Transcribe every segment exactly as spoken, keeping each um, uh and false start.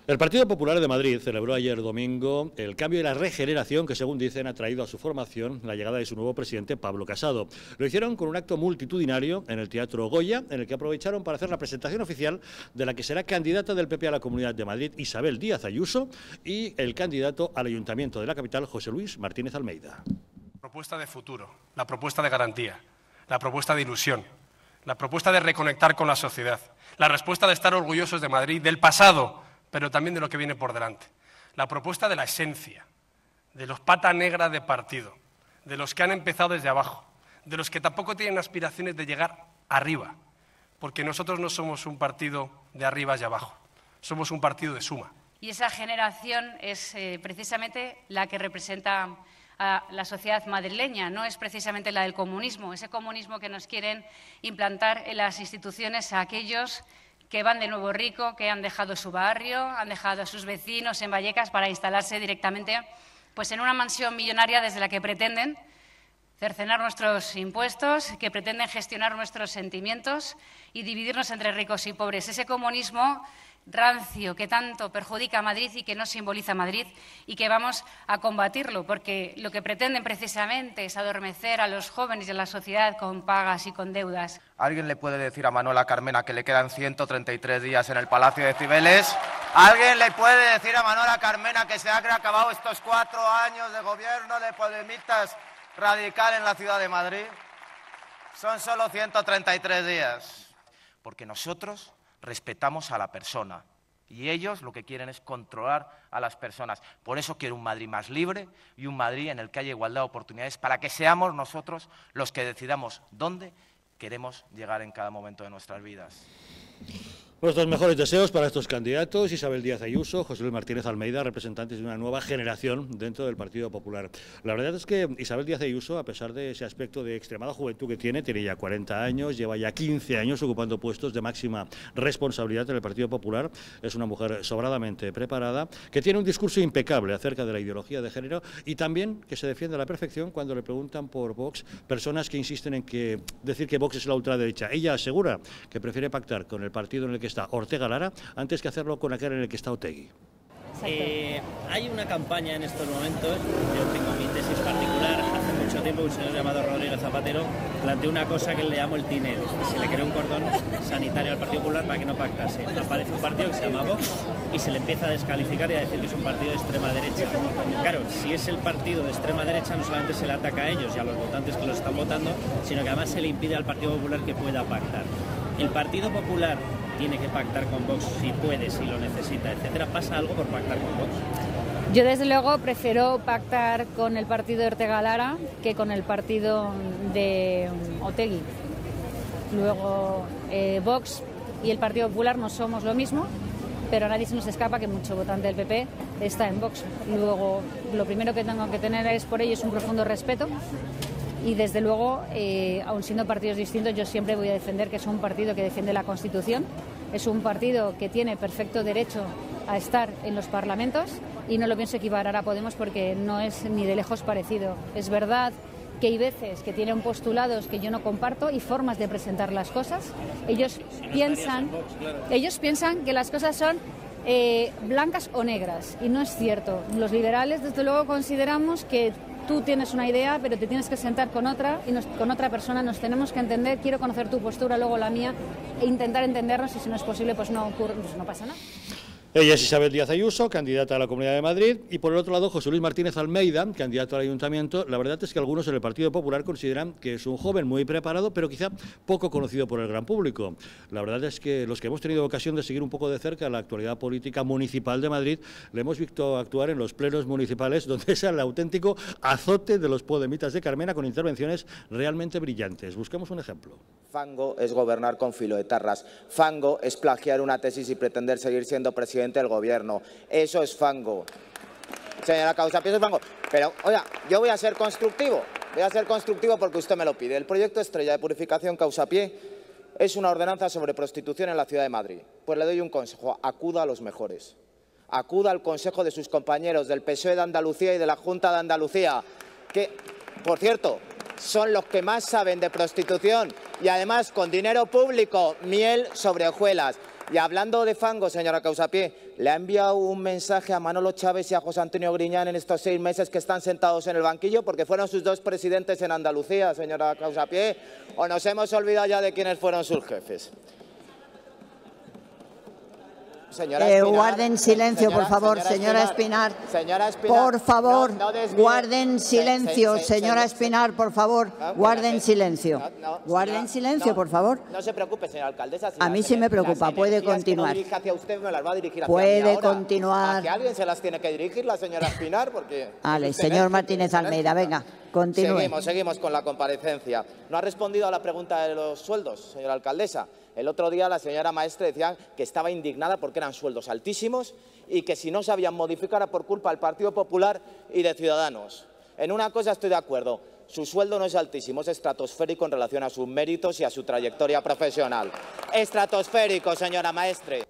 El Partido Popular de Madrid celebró ayer domingo el cambio y la regeneración que, según dicen, ha traído a su formación la llegada de su nuevo presidente, Pablo Casado. Lo hicieron con un acto multitudinario en el Teatro Goya, en el que aprovecharon para hacer la presentación oficial de la que será candidata del P P a la Comunidad de Madrid, Isabel Díaz Ayuso, y el candidato al Ayuntamiento de la capital, José Luis Martínez Almeida. La propuesta de futuro, la propuesta de garantía, la propuesta de ilusión, la propuesta de reconectar con la sociedad, la respuesta de estar orgullosos de Madrid, del pasado, pero también de lo que viene por delante. La propuesta de la esencia, de los pata negra de partido, de los que han empezado desde abajo, de los que tampoco tienen aspiraciones de llegar arriba, porque nosotros no somos un partido de arriba y abajo, somos un partido de suma. Y esa generación es eh, precisamente la que representa a la sociedad madrileña, no es precisamente la del comunismo, ese comunismo que nos quieren implantar en las instituciones a aquellos que van de Nuevo Rico, que han dejado su barrio, han dejado a sus vecinos en Vallecas para instalarse directamente pues, en una mansión millonaria desde la que pretenden cercenar nuestros impuestos, que pretenden gestionar nuestros sentimientos y dividirnos entre ricos y pobres. Ese comunismo rancio que tanto perjudica a Madrid y que no simboliza Madrid y que vamos a combatirlo, porque lo que pretenden precisamente es adormecer a los jóvenes y a la sociedad con pagas y con deudas. ¿Alguien le puede decir a Manuela Carmena que le quedan ciento treinta y tres días en el Palacio de Cibeles? ¿Alguien le puede decir a Manuela Carmena que se han acabado estos cuatro años de gobierno de podemitas radical en la ciudad de Madrid? Son solo ciento treinta y tres días. Porque nosotros respetamos a la persona y ellos lo que quieren es controlar a las personas. Por eso quiero un Madrid más libre y un Madrid en el que haya igualdad de oportunidades para que seamos nosotros los que decidamos dónde queremos llegar en cada momento de nuestras vidas. Nuestros mejores deseos para estos candidatos, Isabel Díaz Ayuso, José Luis Martínez Almeida, representantes de una nueva generación dentro del Partido Popular. La verdad es que Isabel Díaz Ayuso, a pesar de ese aspecto de extremada juventud que tiene, tiene ya cuarenta años, lleva ya quince años ocupando puestos de máxima responsabilidad en el Partido Popular, es una mujer sobradamente preparada, que tiene un discurso impecable acerca de la ideología de género y también que se defiende a la perfección cuando le preguntan por Vox, personas que insisten en que decir que Vox es la ultraderecha. Ella asegura que prefiere pactar con el partido en el que está Ortega Lara antes que hacerlo con aquel en el que está Otegi. Eh, hay una campaña en estos momentos, yo tengo mi tesis particular, hace mucho tiempo un señor llamado Rodríguez Zapatero planteó una cosa que le llamo el tinel, se le creó un cordón sanitario al Partido Popular para que no pactase. Aparece un partido que se llama Vox y se le empieza a descalificar y a decir que es un partido de extrema derecha. Claro, si es el partido de extrema derecha no solamente se le ataca a ellos y a los votantes que lo están votando, sino que además se le impide al Partido Popular que pueda pactar. El Partido Popular tiene que pactar con Vox si puede, si lo necesita, etcétera. ¿Pasa algo por pactar con Vox? Yo, desde luego, prefiero pactar con el partido de Ortega Lara que con el partido de Otegi. Luego, eh, Vox y el Partido Popular no somos lo mismo, pero a nadie se nos escapa que mucho votante del P P está en Vox. Luego, lo primero que tengo que tener es por ellos un profundo respeto. Y desde luego, eh, aun siendo partidos distintos, yo siempre voy a defender que es un partido que defiende la Constitución, es un partido que tiene perfecto derecho a estar en los parlamentos y no lo pienso equiparar a Podemos porque no es ni de lejos parecido. Es verdad que hay veces que tienen postulados que yo no comparto y formas de presentar las cosas. Ellos piensan, ellos piensan que las cosas son eh, blancas o negras y no es cierto. Los liberales, desde luego, consideramos que tú tienes una idea, pero te tienes que sentar con otra y nos, con otra persona, nos tenemos que entender, quiero conocer tu postura, luego la mía, e intentar entendernos y si no es posible, pues no ocurre, pues no pasa nada. Ella es Isabel Díaz Ayuso, candidata a la Comunidad de Madrid, y por el otro lado José Luis Martínez Almeida, candidato al Ayuntamiento. La verdad es que algunos en el Partido Popular consideran que es un joven muy preparado, pero quizá poco conocido por el gran público. La verdad es que los que hemos tenido ocasión de seguir un poco de cerca la actualidad política municipal de Madrid, le hemos visto actuar en los plenos municipales, donde es el auténtico azote de los podemitas de Carmena, con intervenciones realmente brillantes. Buscamos un ejemplo. Fango es gobernar con filoetarras. Fango es plagiar una tesis y pretender seguir siendo presidente del gobierno. Eso es fango. Señora Causapié, eso es fango. Pero, oiga, yo voy a ser constructivo. Voy a ser constructivo porque usted me lo pide. El proyecto estrella de purificación Causapié es una ordenanza sobre prostitución en la ciudad de Madrid. Pues le doy un consejo. Acuda a los mejores. Acuda al consejo de sus compañeros del P S O E de Andalucía y de la Junta de Andalucía, que, por cierto, son los que más saben de prostitución y además con dinero público, miel sobre hojuelas. Y hablando de fango, señora Causapié, le ha enviado un mensaje a Manolo Chávez y a José Antonio Griñán en estos seis meses que están sentados en el banquillo, porque fueron sus dos presidentes en Andalucía, señora Causapié, o nos hemos olvidado ya de quiénes fueron sus jefes. Señora Espinar, eh, guarden silencio, señora, por favor, señora, señora Espinar. Señora Espinar, por favor, no, no desvíe, guarden silencio, se, se, señora se, Espinar, por favor, no, guarden no, silencio. No, no, guarden señora, silencio, no, por favor. No se preocupe, señora alcaldesa. Si a mí sí me preocupa, puede continuar. Que no hacia usted, me las va a dirigir hacia puede mí ahora. continuar. A que alguien se las tiene que dirigir, la señora Espinar, porque... Vale, señor Martínez Almeida, venga, continúe. Seguimos, seguimos con la comparecencia. No ha respondido a la pregunta de los sueldos, señora alcaldesa. El otro día la señora Maestre decía que estaba indignada porque eran sueldos altísimos y que si no se habían modificado era por culpa del Partido Popular y de Ciudadanos. En una cosa estoy de acuerdo, su sueldo no es altísimo, es estratosférico en relación a sus méritos y a su trayectoria profesional. Estratosférico, señora Maestre.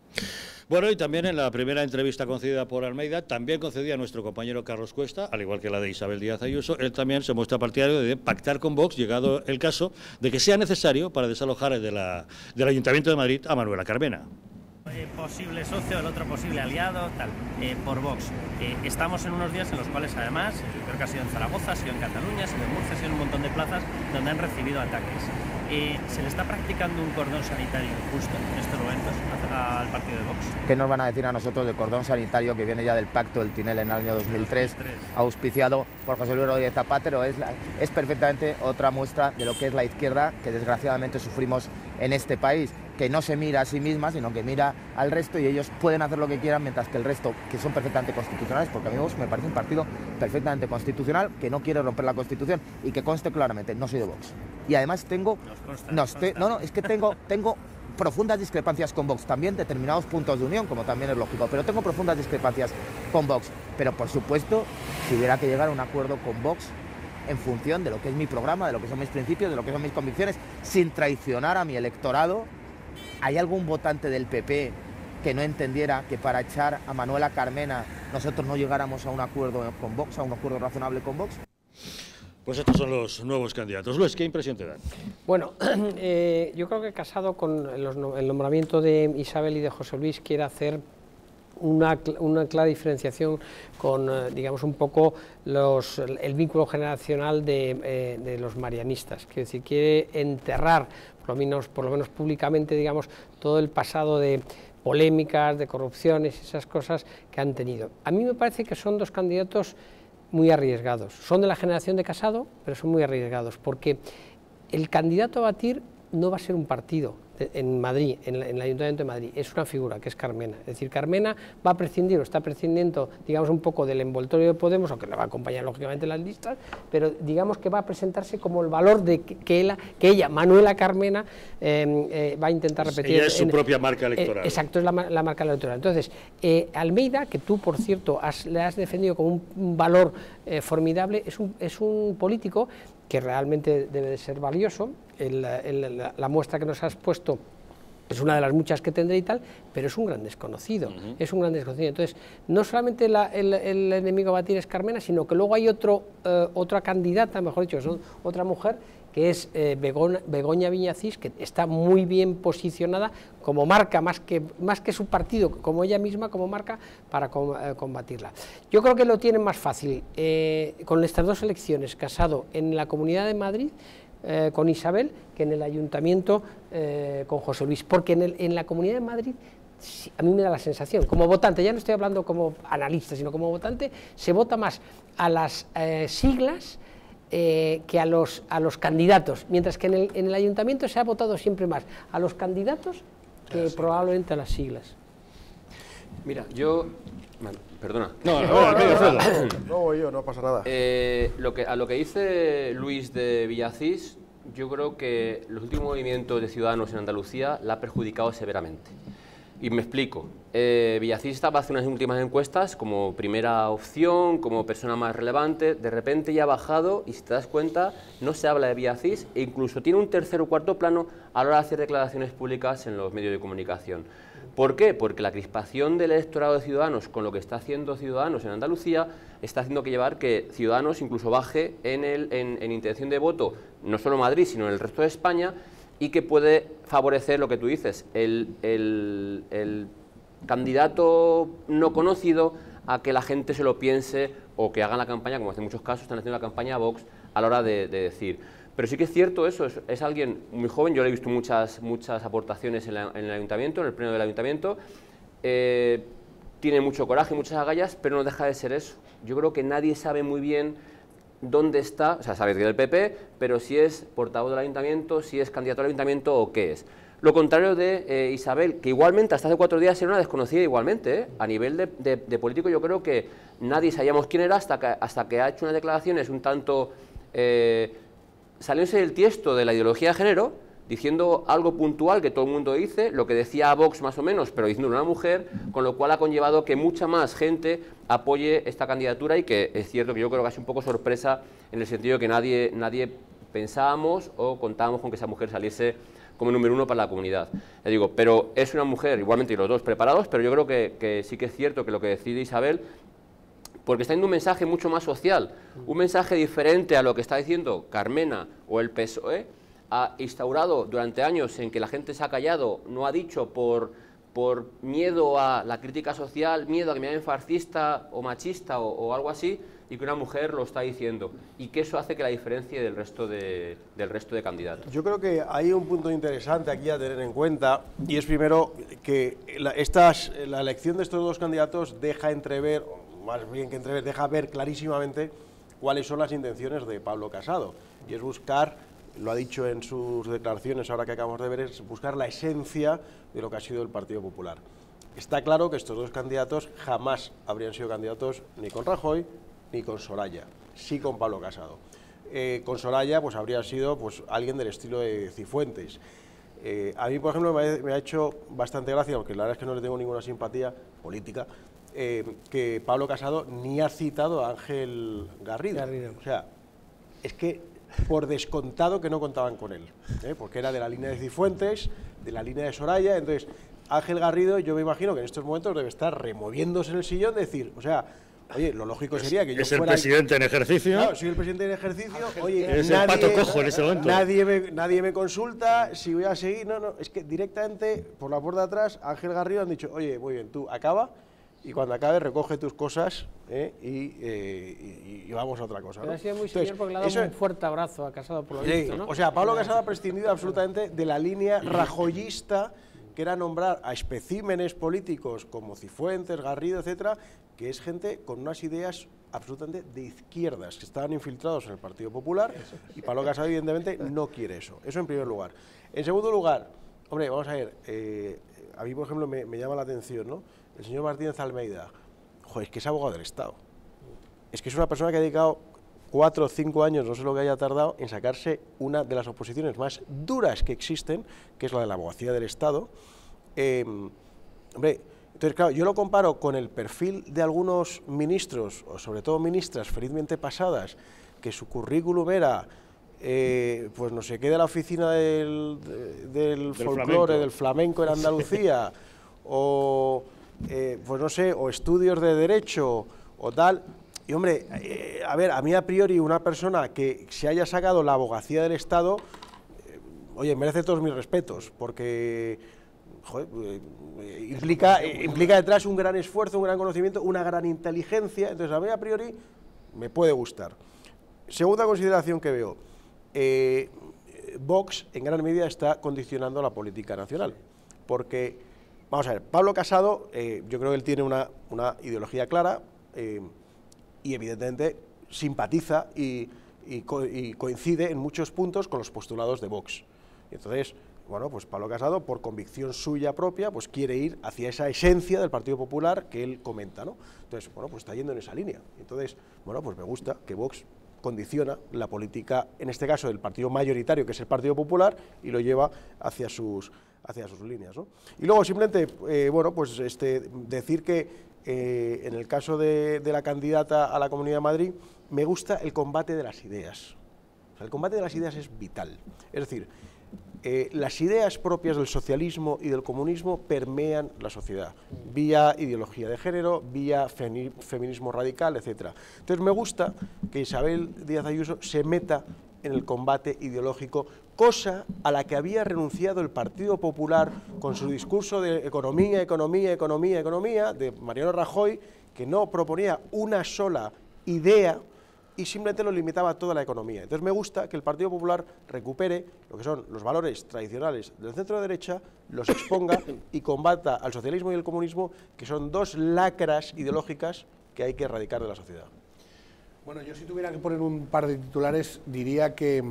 Bueno, y también en la primera entrevista concedida por Almeida, también concedida a nuestro compañero Carlos Cuesta, al igual que la de Isabel Díaz Ayuso, él también se muestra partidario de pactar con Vox, llegado el caso de que sea necesario para desalojar de la, del Ayuntamiento de Madrid a Manuela Carmena. Eh, posible socio, el otro posible aliado, tal, eh, por Vox. Eh, estamos en unos días en los cuales además, yo creo que ha sido en Zaragoza, ha sido en Cataluña, ha sido en Murcia, ha sido en un montón de plazas donde han recibido ataques. Eh, ¿Se le está practicando un cordón sanitario injusto en estos momentos al partido de Vox? ¿Qué nos van a decir a nosotros del cordón sanitario que viene ya del pacto del Tinel en el año dos mil tres, auspiciado por José Luis Rodríguez Zapatero? Es, la, es perfectamente otra muestra de lo que es la izquierda que desgraciadamente sufrimos en este país, que no se mira a sí misma, sino que mira al resto y ellos pueden hacer lo que quieran, mientras que el resto, que son perfectamente constitucionales, porque a mí Vox me parece un partido perfectamente constitucional, que no quiere romper la Constitución y que conste claramente, no soy de Vox. Y además tengo, consta, no, estoy, no, no, es que tengo, tengo profundas discrepancias con Vox, también determinados puntos de unión, como también es lógico, pero tengo profundas discrepancias con Vox. Pero por supuesto, si hubiera que llegar a un acuerdo con Vox, en función de lo que es mi programa, de lo que son mis principios, de lo que son mis convicciones, sin traicionar a mi electorado, ¿hay algún votante del P P que no entendiera que para echar a Manuela Carmena nosotros no llegáramos a un acuerdo con Vox, a un acuerdo razonable con Vox? Pues estos son los nuevos candidatos. Luis, ¿qué impresión te dan? Bueno, eh, yo creo que Casado con los, el nombramiento de Isabel y de José Luis quiere hacer una, una clara diferenciación con, eh, digamos, un poco los, el vínculo generacional de, eh, de los marianistas. Quiere decir, quiere enterrar, por lo menos, por lo menos públicamente, digamos, todo el pasado de polémicas, de corrupciones, esas cosas que han tenido. A mí me parece que son dos candidatos muy arriesgados. Son de la generación de Casado, pero son muy arriesgados, porque el candidato a batir no va a ser un partido en Madrid, en, en el Ayuntamiento de Madrid, es una figura que es Carmena. Es decir, Carmena va a prescindir o está prescindiendo, digamos, un poco del envoltorio de Podemos, aunque le va a acompañar lógicamente las listas, pero digamos que va a presentarse como el valor de que, que, ella, que ella, Manuela Carmena, eh, eh, va a intentar repetir. Ella es su en, propia marca electoral. Eh, exacto, es la, la marca electoral. Entonces, eh, Almeida, que tú, por cierto, has, le has defendido como un, un valor eh, formidable, es un, es un político que realmente debe de ser valioso. El, el, la, la muestra que nos has puesto es una de las muchas que tendré y tal, pero es un gran desconocido, uh-huh. es un gran desconocido. Entonces, no solamente la, el, el enemigo a batir es Carmena, sino que luego hay otro, eh, otra candidata, mejor dicho, son otra mujer, que es eh, Begoña, Begoña Viñacís, que está muy bien posicionada como marca, más que, más que su partido, como ella misma, como marca, para com, eh, combatirla. Yo creo que lo tienen más fácil, eh, con estas dos elecciones, Casado en la Comunidad de Madrid, Eh, con Isabel, que en el Ayuntamiento eh, con José Luis, porque en, el, en la Comunidad de Madrid sí, a mí me da la sensación, como votante, ya no estoy hablando como analista, sino como votante, se vota más a las eh, siglas eh, que a los, a los candidatos, mientras que en el, en el Ayuntamiento se ha votado siempre más a los candidatos que sí, probablemente a las siglas. Mira, yo... Bueno, perdona. No, no, no, no, no, no voy yo, no pasa nada. Eh, lo que, a lo que dice Luis de Villacís, yo creo que los últimos movimientos de Ciudadanos en Andalucía la ha perjudicado severamente. Y me explico. Eh, Villacís estaba hace unas últimas encuestas como primera opción, como persona más relevante. De repente ya ha bajado y si te das cuenta no se habla de Villacís e incluso tiene un tercer o cuarto plano a la hora de hacer declaraciones públicas en los medios de comunicación. ¿Por qué? Porque la crispación del electorado de Ciudadanos con lo que está haciendo Ciudadanos en Andalucía está haciendo que llevar que Ciudadanos incluso baje en, el, en, en intención de voto, no solo en Madrid, sino en el resto de España, y que puede favorecer lo que tú dices, el, el, el candidato no conocido a que la gente se lo piense o que hagan la campaña, como en muchos casos están haciendo la campaña a Vox a la hora de, de decir. Pero sí que es cierto eso, es, es alguien muy joven, yo le he visto muchas, muchas aportaciones en, la, en el ayuntamiento, en el pleno del ayuntamiento, eh, tiene mucho coraje, muchas agallas, pero no deja de ser eso. Yo creo que nadie sabe muy bien dónde está, o sea, sabe que es del P P, pero si es portavoz del ayuntamiento, si es candidato al ayuntamiento o qué es. Lo contrario de eh, Isabel, que igualmente hasta hace cuatro días era una desconocida igualmente, ¿eh? A nivel de, de, de político yo creo que nadie sabíamos quién era hasta que, hasta que ha hecho unas declaraciones un tanto eh, saliéndose del tiesto de la ideología de género, diciendo algo puntual que todo el mundo dice, lo que decía Vox más o menos, pero diciendo una mujer, con lo cual ha conllevado que mucha más gente apoye esta candidatura y que es cierto que yo creo que ha sido un poco sorpresa en el sentido de que nadie, nadie pensábamos o contábamos con que esa mujer saliese como número uno para la comunidad. Le digo, pero es una mujer, igualmente, y los dos preparados, pero yo creo que, que sí que es cierto que lo que decide Isabel, porque está dando un mensaje mucho más social, un mensaje diferente a lo que está diciendo Carmena o el P S O E, ha instaurado durante años en que la gente se ha callado, no ha dicho por, por miedo a la crítica social, miedo a que me llamen fascista o machista o, o algo así, y que una mujer lo está diciendo, y que eso hace que la diferencie del resto de, del resto de candidatos. Yo creo que hay un punto interesante aquí a tener en cuenta, y es primero que la, estas, la elección de estos dos candidatos deja entrever, o más bien que entrever, deja ver clarísimamente cuáles son las intenciones de Pablo Casado, y es buscar, lo ha dicho en sus declaraciones ahora que acabamos de ver, es buscar la esencia de lo que ha sido el Partido Popular. Está claro que estos dos candidatos jamás habrían sido candidatos ni con Rajoy ni con Soraya, sí con Pablo Casado. Eh, con Soraya pues habría sido pues alguien del estilo de Cifuentes. Eh, a mí, por ejemplo, me ha, me ha hecho bastante gracia, porque la verdad es que no le tengo ninguna simpatía política, eh, que Pablo Casado ni ha citado a Ángel Garrido. Garrido. O sea, es que por descontado que no contaban con él, ¿eh? Porque era de la línea de Cifuentes, de la línea de Soraya. Entonces Ángel Garrido, yo me imagino que en estos momentos debe estar removiéndose en el sillón, decir, o sea, oye, lo lógico sería que yo es fuera... Es el presidente en ejercicio. Claro, soy el presidente en ejercicio, oye, es nadie, el pato cojo en ese momento. Nadie me, nadie me consulta si voy a seguir, no, no, es que directamente por la puerta de atrás, Ángel Garrido han dicho, oye, muy bien, tú acaba, y cuando acabe recoge tus cosas ¿eh? y, eh, y, y vamos a otra cosa, ¿no? Ha sido muy señor porque le ha dado eso, un fuerte abrazo a Casado por lo sí, visto, ¿no? O sea, Pablo Casado ha prescindido absolutamente de la línea rajoyista, que era nombrar a especímenes políticos como Cifuentes, Garrido, etcétera, que es gente con unas ideas absolutamente de izquierdas, que estaban infiltrados en el Partido Popular, y Pablo Casado evidentemente no quiere eso. Eso en primer lugar. En segundo lugar, hombre, vamos a ver, eh, a mí por ejemplo me, me llama la atención, ¿no? El señor Martínez Almeida, joder, es que es abogado del Estado. Es que es una persona que ha dedicado cuatro o cinco años, no sé lo que haya tardado, en sacarse una de las oposiciones más duras que existen, que es la de la abogacía del Estado. Eh, hombre, entonces, claro, yo lo comparo con el perfil de algunos ministros, o sobre todo ministras felizmente pasadas, que su currículum era, eh, pues no sé qué, de la oficina del, de, del, del folclore, del flamenco en Andalucía, o, eh, pues no sé, o estudios de derecho, o tal. Y hombre, eh, a ver, a mí a priori una persona que se haya sacado la abogacía del Estado, eh, oye, merece todos mis respetos, porque... Joder, eh, implica, eh, implica detrás un gran esfuerzo, un gran conocimiento, una gran inteligencia. Entonces a mí a priori me puede gustar. Segunda consideración que veo, eh, Vox en gran medida está condicionando la política nacional, porque, vamos a ver, Pablo Casado, eh, yo creo que él tiene una, una ideología clara eh, y evidentemente simpatiza y, y, co y coincide en muchos puntos con los postulados de Vox. Entonces, bueno, pues Pablo Casado, por convicción suya propia, pues quiere ir hacia esa esencia del Partido Popular que él comenta, ¿no? Entonces, bueno, pues está yendo en esa línea. Entonces, bueno, pues me gusta que Vox condiciona la política, en este caso del partido mayoritario, que es el Partido Popular, y lo lleva hacia sus, hacia sus líneas, ¿no? Y luego, simplemente, eh, bueno, pues este, decir que eh, en el caso de, de la candidata a la Comunidad de Madrid, me gusta el combate de las ideas. O sea, el combate de las ideas es vital. Es decir, Eh, las ideas propias del socialismo y del comunismo permean la sociedad, vía ideología de género, vía feminismo radical, etcétera. Entonces me gusta que Isabel Díaz Ayuso se meta en el combate ideológico, cosa a la que había renunciado el Partido Popular con su discurso de economía, economía, economía, economía, de Mariano Rajoy, que no proponía una sola idea y simplemente lo limitaba a toda la economía. Entonces me gusta que el Partido Popular recupere lo que son los valores tradicionales del centro-derecha, los exponga y combata al socialismo y el comunismo, que son dos lacras ideológicas que hay que erradicar de la sociedad. Bueno, yo si tuviera que poner un par de titulares diría que,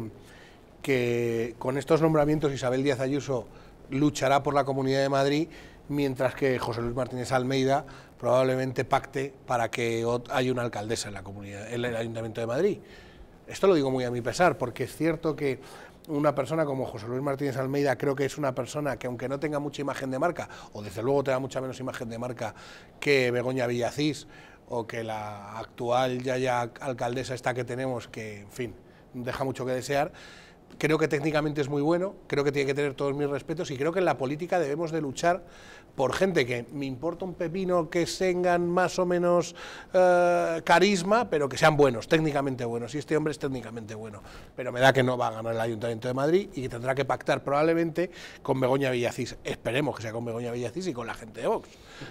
que con estos nombramientos Isabel Díaz Ayuso luchará por la Comunidad de Madrid, mientras que José Luis Martínez Almeida probablemente pacte para que haya una alcaldesa en la comunidad, en el Ayuntamiento de Madrid. Esto lo digo muy a mi pesar, porque es cierto que una persona como José Luis Martínez Almeida creo que es una persona que, aunque no tenga mucha imagen de marca, o desde luego tenga mucha menos imagen de marca que Begoña Villacís, o que la actual ya ya alcaldesa esta que tenemos, que, en fin, deja mucho que desear. Creo que técnicamente es muy bueno, creo que tiene que tener todos mis respetos y creo que en la política debemos de luchar por gente que me importa un pepino que tengan más o menos eh, carisma, pero que sean buenos, técnicamente buenos. Y este hombre es técnicamente bueno, pero me da que no va a ganar el Ayuntamiento de Madrid y que tendrá que pactar probablemente con Begoña Villacís. Esperemos que sea con Begoña Villacís y con la gente de Vox.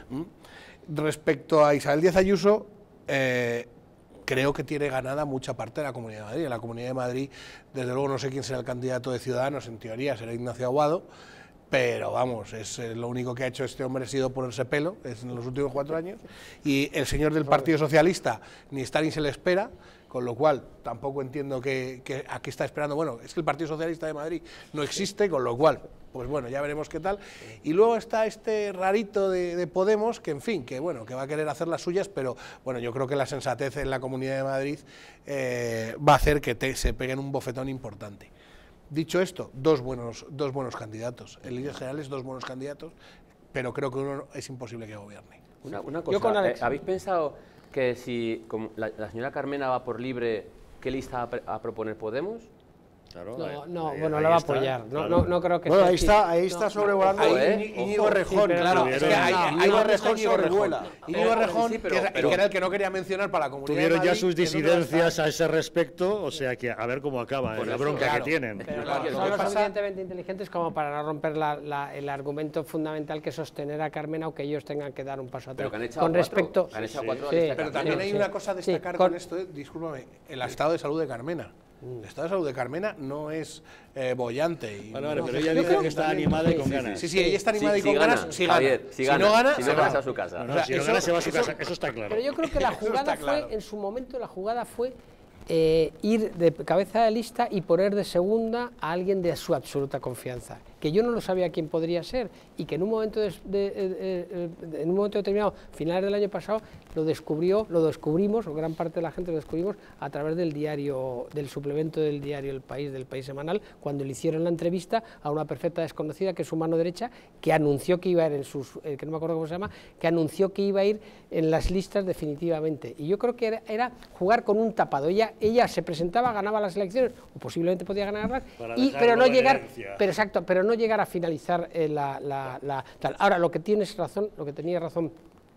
¿Mm? Respecto a Isabel Díaz Ayuso, eh, creo que tiene ganada mucha parte de la Comunidad de Madrid. En la Comunidad de Madrid, desde luego, no sé quién será el candidato de Ciudadanos, en teoría será Ignacio Aguado, pero vamos, es eh, lo único que ha hecho este hombre ha sido ponerse pelo es en los últimos cuatro años, y el señor del Partido Socialista ni está ni se le espera, con lo cual tampoco entiendo que, que a qué está esperando. Bueno, es que el Partido Socialista de Madrid no existe, con lo cual, pues bueno, ya veremos qué tal. Y luego está este rarito de, de Podemos, que en fin, que bueno, que va a querer hacer las suyas, pero bueno, yo creo que la sensatez en la Comunidad de Madrid eh, va a hacer que te, se peguen un bofetón importante. Dicho esto, dos buenos, dos buenos candidatos, en líneas generales dos buenos candidatos, pero creo que uno es imposible que gobierne. Una, una cosa, yo con Alex, eh, ¿habéis pensado que si como la, la señora Carmena va por libre, qué lista va a, a proponer Podemos? Claro, no, no ahí, bueno, ahí la va a apoyar. No, claro. no, no creo que bueno, sea ahí está, ahí está no, sobrevolando no, ahí, Íñigo Rejón, sí, claro. Es que Íñigo Rejón sobrevuela. Íñigo Rejón, que era el que no quería mencionar para la Comunidad Tuvieron de Madrid, ya sus disidencias a ese respecto, o sea que a ver cómo acaba, la bronca claro, que tienen. Pero claro, son lo suficientemente inteligentes como para no romper la, la, el argumento fundamental que sostener a Carmena o que ellos tengan que dar un paso atrás. Con respecto, pero también hay una cosa a destacar con esto, discúlpame, el estado de salud de Carmena. El estado de salud de Carmena no es eh, bollante. Y vale, vale, no, pero ella dice que está animada y con ganas. Sí, sí, ella está animada sí, y con si ganas. Gana, si, gana. Javier, si, si gana, no gana, si se no va gana a su casa. No, no, o sea, si no gana, se va a su casa, eso está claro. Pero yo creo que la jugada fue, claro. en su momento, la jugada fue eh, ir de cabeza de lista y poner de segunda a alguien de su absoluta confianza, que yo no lo sabía quién podría ser y que en un momento de, de, de, de, en un momento determinado, finales del año pasado, lo descubrió, lo descubrimos, o gran parte de la gente lo descubrimos a través del diario, del suplemento del diario El País, del País Semanal, cuando le hicieron la entrevista a una perfecta desconocida que es su mano derecha, que anunció que iba a ir en sus, eh, que no me acuerdo cómo se llama, que anunció que iba a ir en las listas definitivamente. Y yo creo que era, era jugar con un tapado. Ella, ella se presentaba, ganaba las elecciones, o posiblemente podía ganarlas, y, pero no llegar, pero exacto, pero no llegar a finalizar eh, la, la, la tal. Ahora, lo que tienes razón, lo que tenía razón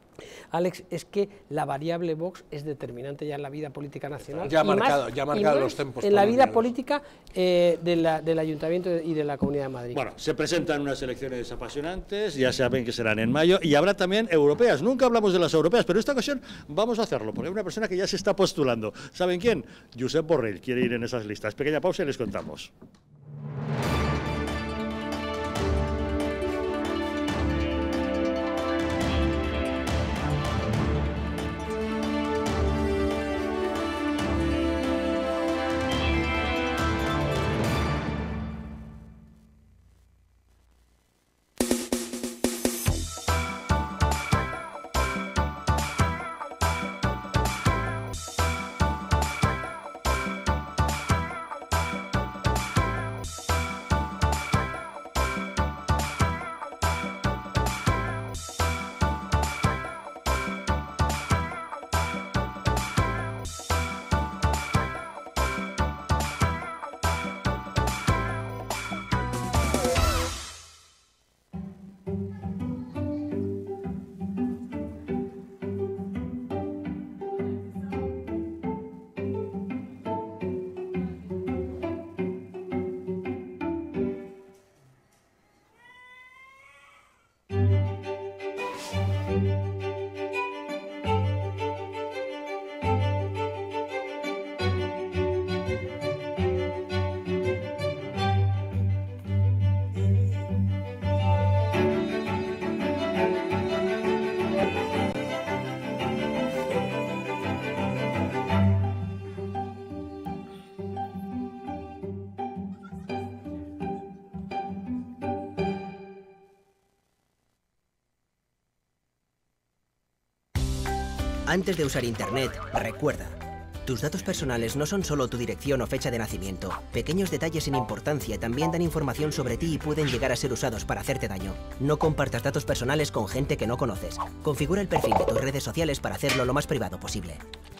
Alex, es que la variable Vox es determinante ya en la vida política nacional. Ya ha marcado, más, ya ha marcado los tiempos. En la vida política eh, de la, del Ayuntamiento y de la Comunidad de Madrid. Bueno, se presentan unas elecciones apasionantes, ya saben que serán en mayo, y habrá también europeas. Nunca hablamos de las europeas, pero esta ocasión vamos a hacerlo, porque hay una persona que ya se está postulando. ¿Saben quién? Josep Borrell quiere ir en esas listas. Pequeña pausa y les contamos. Antes de usar Internet, recuerda, tus datos personales no son solo tu dirección o fecha de nacimiento. Pequeños detalles sin importancia también dan información sobre ti y pueden llegar a ser usados para hacerte daño. No compartas datos personales con gente que no conoces. Configura el perfil de tus redes sociales para hacerlo lo más privado posible.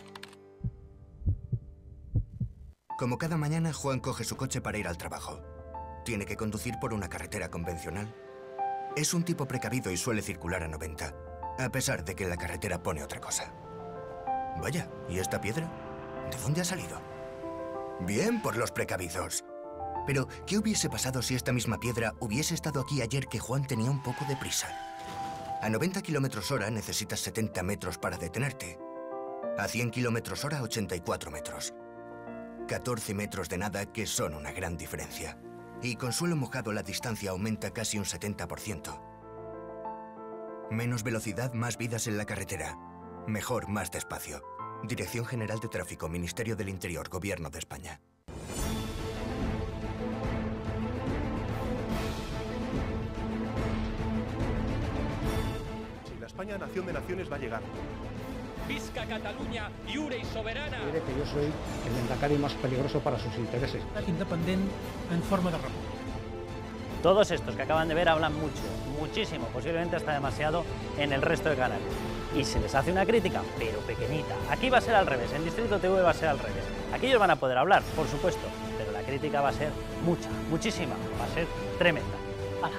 Como cada mañana, Juan coge su coche para ir al trabajo. Tiene que conducir por una carretera convencional. Es un tipo precavido y suele circular a noventa, a pesar de que la carretera pone otra cosa. Vaya, ¿y esta piedra? ¿De dónde ha salido? Bien por los precavidos. Pero, ¿qué hubiese pasado si esta misma piedra hubiese estado aquí ayer que Juan tenía un poco de prisa? A noventa kilómetros hora necesitas setenta metros para detenerte. A cien kilómetros hora, ochenta y cuatro metros. catorce metros de nada que son una gran diferencia. Y con suelo mojado la distancia aumenta casi un setenta por ciento. Menos velocidad, más vidas en la carretera. Mejor, más despacio. Dirección General de Tráfico, Ministerio del Interior, Gobierno de España. Si la España nación de naciones va a llegar. Visca Catalunya, lliure i soberana. Diré que yo soy el endacari más peligroso para sus intereses. Independent en forma de república. Todos estos que acaban de ver hablan mucho, muchísimo, posiblemente hasta demasiado en el resto de canales. Y se les hace una crítica, pero pequeñita. Aquí va a ser al revés, en Distrito T V va a ser al revés. Aquí ellos van a poder hablar, por supuesto, pero la crítica va a ser mucha, muchísima, va a ser tremenda. ¡Hala!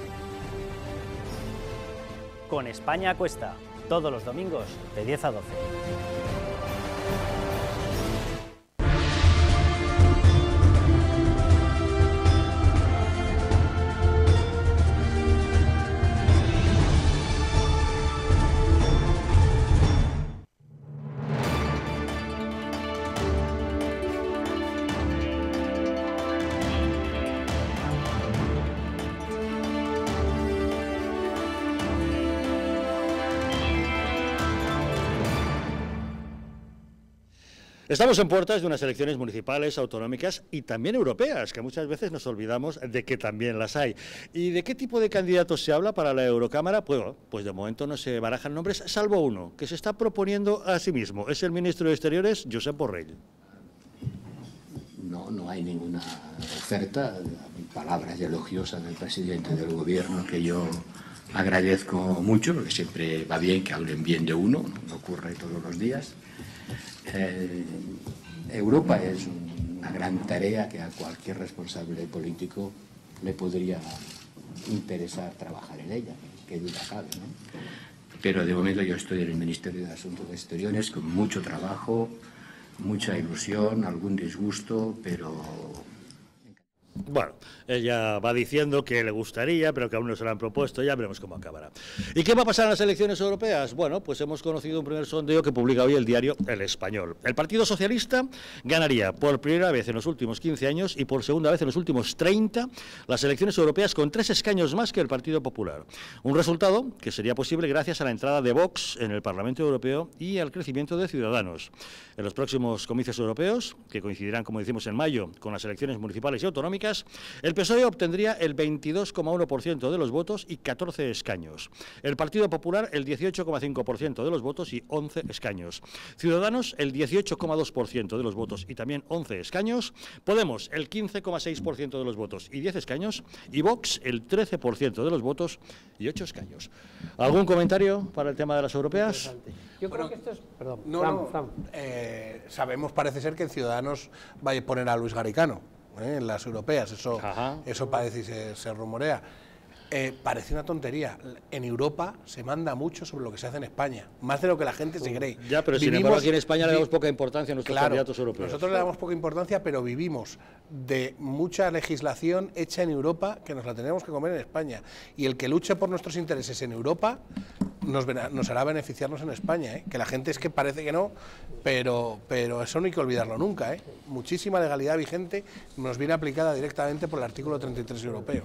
Con España Cuesta, todos los domingos de diez a doce. Estamos en puertas de unas elecciones municipales, autonómicas y también europeas, que muchas veces nos olvidamos de que también las hay. ¿Y de qué tipo de candidatos se habla para la Eurocámara? Pues, pues de momento no se barajan nombres, salvo uno, que se está proponiendo a sí mismo. Es el ministro de Exteriores, Josep Borrell. No, no hay ninguna oferta. Palabras elogiosas del presidente del gobierno que yo agradezco mucho, porque siempre va bien que hablen bien de uno, no ocurre todos los días. Eh, Europa es una gran tarea que a cualquier responsable político le podría interesar trabajar en ella, que duda cabe, ¿no? Pero de momento yo estoy en el Ministerio de Asuntos Exteriores con mucho trabajo, mucha ilusión, algún disgusto, pero... Bueno, ella va diciendo que le gustaría, pero que aún no se lo han propuesto, ya veremos cómo acabará. ¿Y qué va a pasar en las elecciones europeas? Bueno, pues hemos conocido un primer sondeo que publica hoy el diario El Español. El Partido Socialista ganaría por primera vez en los últimos quince años y por segunda vez en los últimos treinta las elecciones europeas con tres escaños más que el Partido Popular. Un resultado que sería posible gracias a la entrada de Vox en el Parlamento Europeo y al crecimiento de Ciudadanos. En los próximos comicios europeos, que coincidirán, como decimos, en mayo con las elecciones municipales y autonómicas, el P S O E obtendría el veintidós coma uno por ciento de los votos y catorce escaños. El Partido Popular el dieciocho coma cinco por ciento de los votos y once escaños. Ciudadanos el dieciocho coma dos por ciento de los votos y también once escaños. Podemos el quince coma seis por ciento de los votos y diez escaños. Y Vox el trece por ciento de los votos y ocho escaños. ¿Algún comentario para el tema de las europeas? Yo creo que esto es... Perdón, no, Fran, no, Fran. Eh, sabemos, parece ser que en Ciudadanos va a poner a Luis Garicano. ¿eh? En las europeas, eso, eso parece y se, se rumorea. Eh, parece una tontería. En Europa se manda mucho sobre lo que se hace en España, más de lo que la gente se cree. Ya, pero vivimos, sin embargo aquí en España le damos poca importancia a nuestros claro, candidatos europeos. Nosotros le damos poca importancia, pero vivimos de mucha legislación hecha en Europa que nos la tenemos que comer en España. Y el que luche por nuestros intereses en Europa nos, nos hará beneficiarnos en España. ¿eh? Que la gente es que parece que no, pero, pero eso no hay que olvidarlo nunca. ¿eh? Muchísima legalidad vigente nos viene aplicada directamente por el artículo treinta y tres europeo.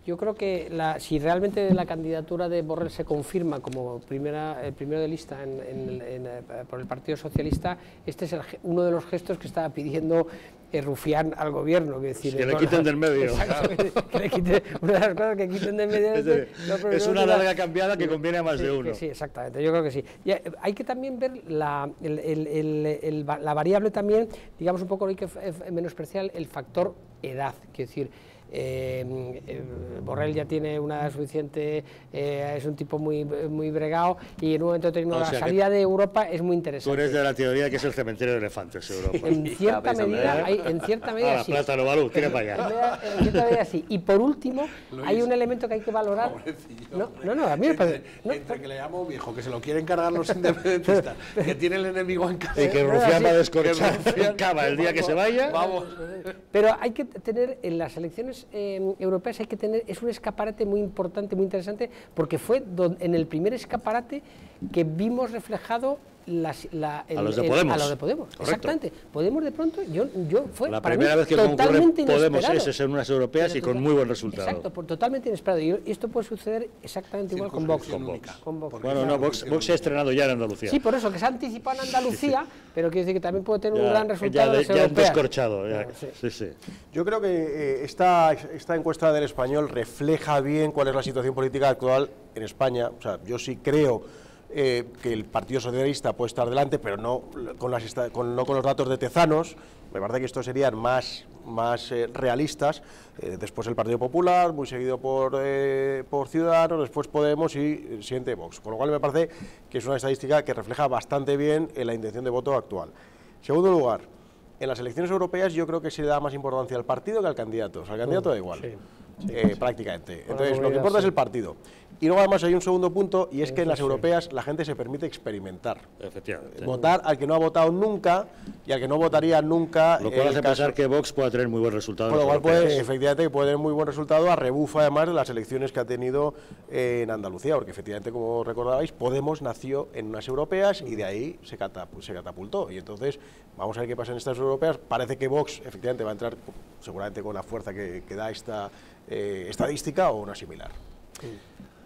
Yo creo que la, si realmente la candidatura de Borrell se confirma como primera, el primero de lista en, en, en, en, por el Partido Socialista, este es el, uno de los gestos que estaba pidiendo eh, Rufián al gobierno. Que, decir, que le quiten del medio. Exacto, que, que le quiten, una de las cosas que quiten del medio. Es, de, no, es una larga cambiada que conviene a más sí, de uno. Sí, exactamente, yo creo que sí. Y hay que también ver la, el, el, el, el, la variable también, digamos un poco, hay que menospreciar el factor edad, quiero decir, Eh, eh, Borrell ya tiene una edad suficiente, eh, es un tipo muy, muy bregado y en un momento determinado o sea la salida de Europa es muy interesante. Tú eres de la teoría que es el cementerio de elefantes, Europa. En cierta medida, hay, en cierta medida ah, sí. Plátano, Balú, tira para allá. En cierta medida sí. Y por último, hay un elemento que hay que valorar. No, no, no, a mí me parece. No, entre que le llamo viejo, que se lo quieren cargar los independentistas, que tiene el enemigo en casa. Y que Rufián va a descorchar en cava el día que se vaya. Vamos. Pero hay que tener en las elecciones eh, europeas, hay que tener, es un escaparate muy importante, muy interesante, porque fue don, en el primer escaparate que vimos reflejado las, la, el, a los de el, Podemos. a los de Podemos. Correcto. Exactamente. Podemos de pronto, yo, yo fue la para primera mí vez que totalmente concurre Podemos inesperado. es en unas europeas Pero y con total, muy buen resultado. Exacto, por, totalmente inesperado. Y esto puede suceder exactamente igual con Vox. Con Vox. Con Vox. Bueno, no, Vox, Vox se ha estrenado ya en Andalucía. Sí, por eso, que se ha anticipado en Andalucía, sí, sí. Pero quiere decir que también puede tener ya, un gran resultado ya, en las ya europeas. descorchado. Ya. Sí. Sí, sí. Yo creo que eh, esta, esta encuesta del Español refleja bien cuál es la situación política actual en España. O sea, yo sí creo Eh, que el Partido Socialista puede estar delante, pero no con, las, con, no con los datos de Tezanos. Me parece que estos serían más, más eh, realistas. Eh, después el Partido Popular, muy seguido por, eh, por Ciudadanos, después Podemos y el siguiente Vox. Con lo cual me parece que es una estadística que refleja bastante bien eh, la intención de voto actual. Segundo lugar, en las elecciones europeas yo creo que se le da más importancia al partido que al candidato. O sea, al candidato da igual, sí, sí, eh, sí. prácticamente. Entonces, lo que importa sí. es el partido. Y luego además hay un segundo punto, y es que en las europeas la gente se permite experimentar. Efectivamente. Votar al que no ha votado nunca y al que no votaría nunca. Lo cual hace caso... pensar que Vox pueda tener muy buen resultado. Por lo cual puede, efectivamente, puede tener muy buen resultado, a rebufo además de las elecciones que ha tenido eh, en Andalucía, porque efectivamente, como recordabais, Podemos nació en unas europeas y de ahí se, catap se catapultó. Y entonces, vamos a ver qué pasa en estas europeas. Parece que Vox, efectivamente, va a entrar seguramente con la fuerza que, que da esta eh, estadística o una similar. Sí.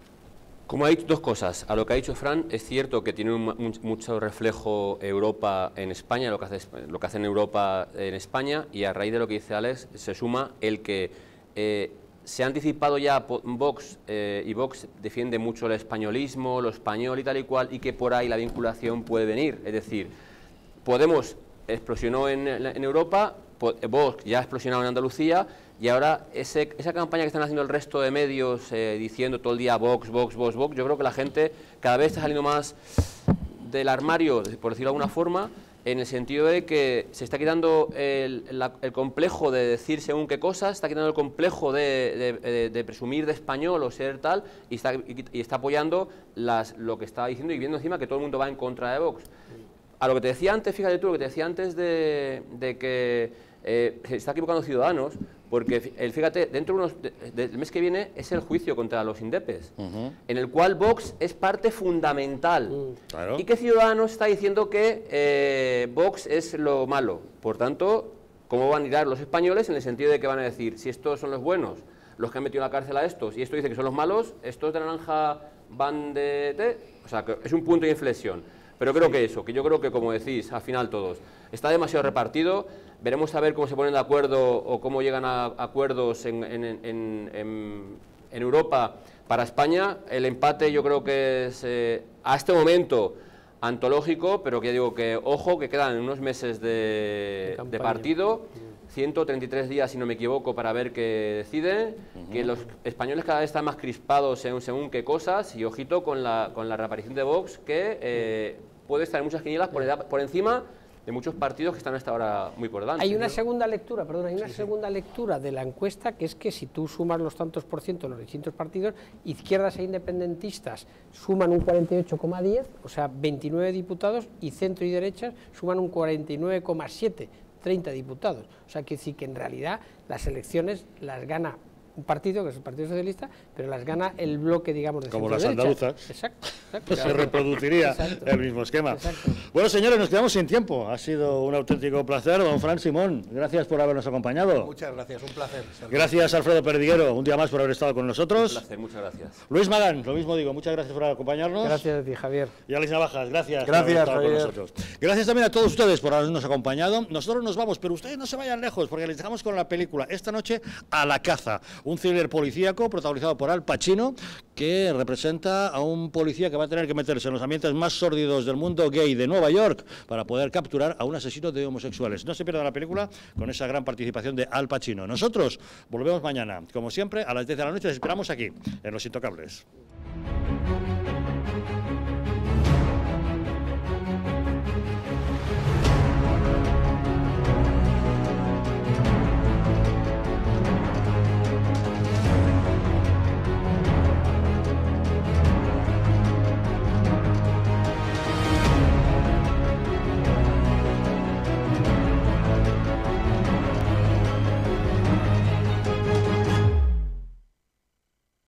Como ha dicho, dos cosas. A lo que ha dicho Fran, es cierto que tiene un, un, mucho reflejo Europa en España, lo que, hace, lo que hace en Europa en España, y a raíz de lo que dice Alex, se suma el que eh, se ha anticipado ya Vox, eh, y Vox defiende mucho el españolismo, lo español y tal y cual, y que por ahí la vinculación puede venir. Es decir, Podemos explosionó en, en Europa, Vox ya ha explosionado en Andalucía, y ahora ese, esa campaña que están haciendo el resto de medios eh, diciendo todo el día Vox, Vox, Vox, Vox, yo creo que la gente cada vez está saliendo más del armario, por decirlo de alguna forma, en el sentido de que se está quitando el, la, el complejo de decir según qué cosas, está quitando el complejo de, de, de, de presumir de español o ser tal, y está, y, y está apoyando las, lo que está diciendo y viendo encima que todo el mundo va en contra de Vox. A lo que te decía antes, fíjate tú, lo que te decía antes de, de que eh, se está equivocando Ciudadanos, porque el, fíjate, dentro de unos, de, de, del mes que viene es el juicio contra los indepes, uh-huh. en el cual Vox es parte fundamental, uh, claro. y que Ciudadanos está diciendo que eh, Vox es lo malo. Por tanto, ¿cómo van a mirar los españoles en el sentido de que van a decir, si estos son los buenos, los que han metido en la cárcel a estos, y esto dice que son los malos, estos de naranja van de... de o sea, que es un punto de inflexión. Pero creo sí. que eso, que yo creo que, como decís, al final todos, está demasiado repartido. Veremos a ver cómo se ponen de acuerdo o cómo llegan a acuerdos en, en, en, en, en Europa para España. El empate yo creo que es, eh, a este momento, antológico, pero que digo que, ojo, que quedan unos meses de, de, de partido, ciento treinta y tres días, si no me equivoco, para ver qué deciden, uh-huh. que los españoles cada vez están más crispados según, según qué cosas, y ojito con la, con la reaparición de Vox, que eh, puede estar en muchas quinielas por, por encima de muchos partidos que están hasta ahora muy por delante. Hay una segunda lectura, perdón, hay una sí, segunda sí. lectura de la encuesta, que es que si tú sumas los tantos por ciento de los distintos partidos, izquierdas e independentistas suman un cuarenta y ocho coma diez, o sea, veintinueve diputados, y centro y derechas suman un cuarenta y nueve coma siete, treinta diputados. O sea, que sí que en realidad las elecciones las gana un partido, que es el Partido Socialista, pero las gana el bloque, digamos, de como las centro-derecha. andaluzas. Exacto, exacto. Se reproduciría Exacto. el mismo esquema. Exacto. Bueno, señores, nos quedamos sin tiempo. Ha sido un auténtico placer. Don Fran Simón, gracias por habernos acompañado. Muchas gracias, un placer. Gracias, Alfredo Perdiguero, un día más por haber estado con nosotros. Un placer, muchas gracias. Luis Magán, lo mismo digo, muchas gracias por acompañarnos. Gracias a ti, Javier. Y Alex Navajas, gracias, Gracias, por haber estado Javier. con nosotros. Gracias también a todos ustedes por habernos acompañado. Nosotros nos vamos, pero ustedes no se vayan lejos, porque les dejamos con la película esta noche A la caza, un thriller policíaco protagonizado por Al Pacino, que representa a un policía que va a tener que meterse en los ambientes más sórdidos del mundo gay de Nueva York para poder capturar a un asesino de homosexuales. No se pierdan la película con esa gran participación de Al Pacino. Nosotros volvemos mañana, como siempre, a las diez de la noche. Les esperamos aquí, en Los Intocables.